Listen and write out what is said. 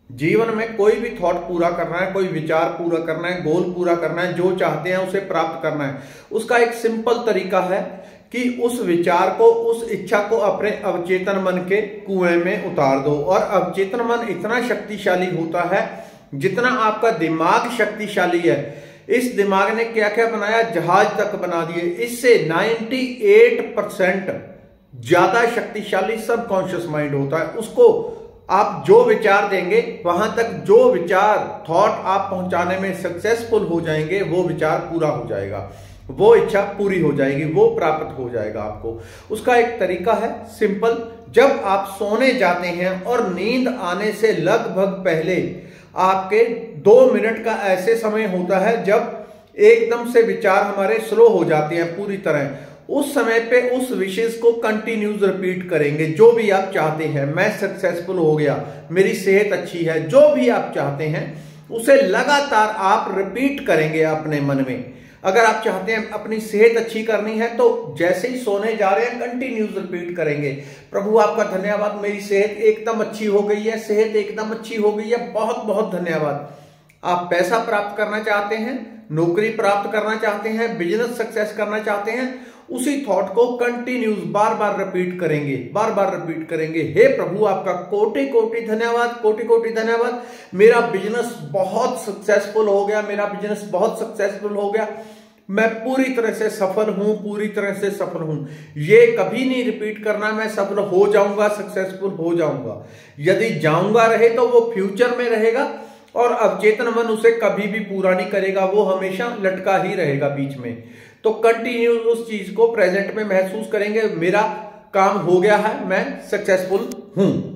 जीवन में कोई भी थॉट पूरा करना है, कोई विचार पूरा करना है, गोल पूरा करना है, जो चाहते हैं उसे प्राप्त करना है, उसका एक सिंपल तरीका है कि उस विचार को, उस इच्छा को अपने अवचेतन मन के कुएं में उतार दो। और अवचेतन मन इतना शक्तिशाली होता है जितना आपका दिमाग शक्तिशाली है। इस दिमाग ने क्या क्या बनाया, जहाज तक बना दिए। इससे 98% ज्यादा शक्तिशाली सबकॉन्शियस माइंड होता है। उसको आप जो विचार देंगे, वहां तक जो विचार, थॉट आप पहुंचाने में सक्सेसफुल हो जाएंगे, वो विचार पूरा हो जाएगा, वो इच्छा पूरी हो जाएगी, वो प्राप्त हो जाएगा आपको। उसका एक तरीका है सिंपल। जब आप सोने जाते हैं और नींद आने से लगभग पहले आपके 2 मिनट का ऐसे समय होता है जब एकदम से विचार हमारे स्लो हो जाते हैं पूरी तरह। उस समय पे उस विशेष को कंटिन्यूज रिपीट करेंगे। जो भी आप चाहते हैं, मैं सक्सेसफुल हो गया, मेरी सेहत अच्छी है, जो भी आप चाहते हैं उसे लगातार आप रिपीट करेंगे अपने मन में। अगर आप चाहते हैं अपनी सेहत अच्छी करनी है तो जैसे ही सोने जा रहे हैं कंटिन्यूज रिपीट करेंगे, प्रभु आपका धन्यवाद, मेरी सेहत एकदम अच्छी हो गई है, सेहत एकदम अच्छी हो गई है, बहुत बहुत धन्यवाद। आप पैसा प्राप्त करना चाहते हैं, नौकरी प्राप्त करना चाहते हैं, बिजनेस सक्सेस करना चाहते हैं, उसी थॉट को कंटिन्यूस बार बार रिपीट करेंगे, बार बार रिपीट करेंगे। हे प्रभु आपका कोटि कोटि धन्यवाद, कोटि कोटि धन्यवाद, मेरा बिजनेस बहुत सक्सेसफुल हो गया, मेरा बिजनेस बहुत सक्सेसफुल हो गया, मैं पूरी तरह से सफल हूं, पूरी तरह से सफल हूं। ये कभी नहीं रिपीट करना मैं सफल हो जाऊंगा, सक्सेसफुल हो जाऊंगा। यदि जाऊंगा रहे तो वो फ्यूचर में रहेगा और अवचेतन मन उसे कभी भी पूरा नहीं करेगा, वो हमेशा लटका ही रहेगा बीच में। तो कंटिन्यू उस चीज को प्रेजेंट में महसूस करेंगे, मेरा काम हो गया है, मैं सक्सेसफुल हूं।